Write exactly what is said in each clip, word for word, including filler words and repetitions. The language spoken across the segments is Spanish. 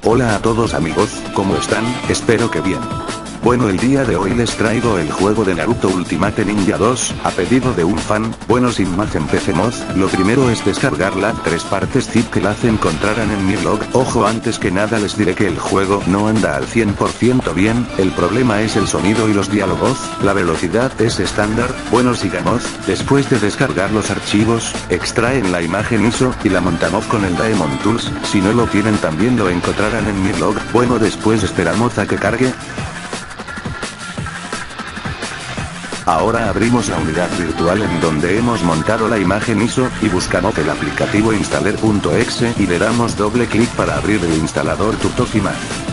Hola a todos amigos, ¿cómo están? Espero que bien. Bueno, el día de hoy les traigo el juego de Naruto Ultimate Ninja dos, a pedido de un fan. Bueno, sin más empecemos. Lo primero es descargar las tres partes zip que las encontrarán en mi blog. Ojo, antes que nada les diré que el juego no anda al cien por ciento bien, el problema es el sonido y los diálogos, la velocidad es estándar. Bueno, sigamos. Después de descargar los archivos, extraen la imagen I S O, y la montamos con el Daemon Tools. Si no lo tienen también lo encontrarán en mi blog. Bueno, después esperamos a que cargue. Ahora abrimos la unidad virtual en donde hemos montado la imagen I S O, y buscamos el aplicativo installer.exe y le damos doble clic para abrir el instalador Tutokimath.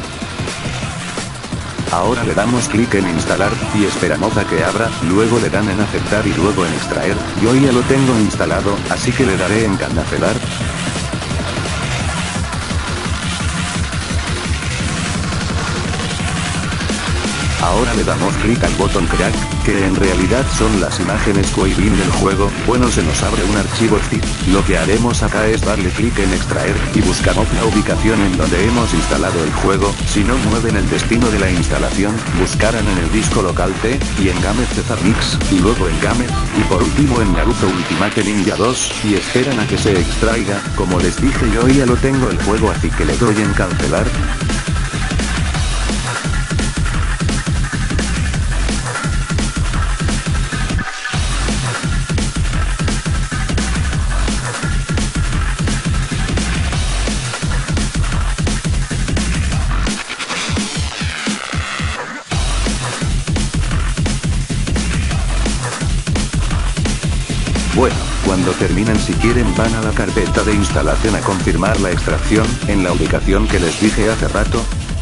Ahora le damos clic en instalar, y esperamos a que abra, luego le dan en aceptar y luego en extraer. Yo ya lo tengo instalado, así que le daré en cancelar. Ahora le damos clic al botón crack, que en realidad son las imágenes Coibin del juego. Bueno, se nos abre un archivo zip. Lo que haremos acá es darle clic en extraer, y buscamos la ubicación en donde hemos instalado el juego. Si no mueven el destino de la instalación, buscarán en el disco local T, y en Game Mix, y luego en Game, y por último en Naruto Ultimate Ninja dos, y esperan a que se extraiga. Como les dije, yo ya lo tengo el juego, así que le doy en cancelar. Bueno, cuando terminen, si quieren, van a la carpeta de instalación a confirmar la extracción, en la ubicación que les dije hace rato.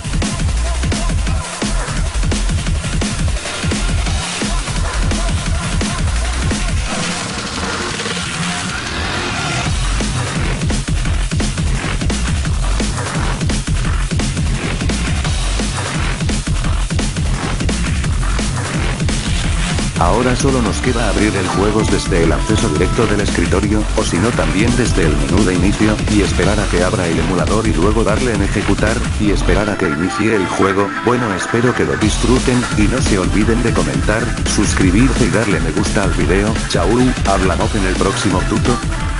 Ahora solo nos queda abrir el juego desde el acceso directo del escritorio, o si no también desde el menú de inicio, y esperar a que abra el emulador y luego darle en ejecutar, y esperar a que inicie el juego. Bueno, espero que lo disfruten, y no se olviden de comentar, suscribirse y darle me gusta al video. Chau, hablamos en el próximo tuto.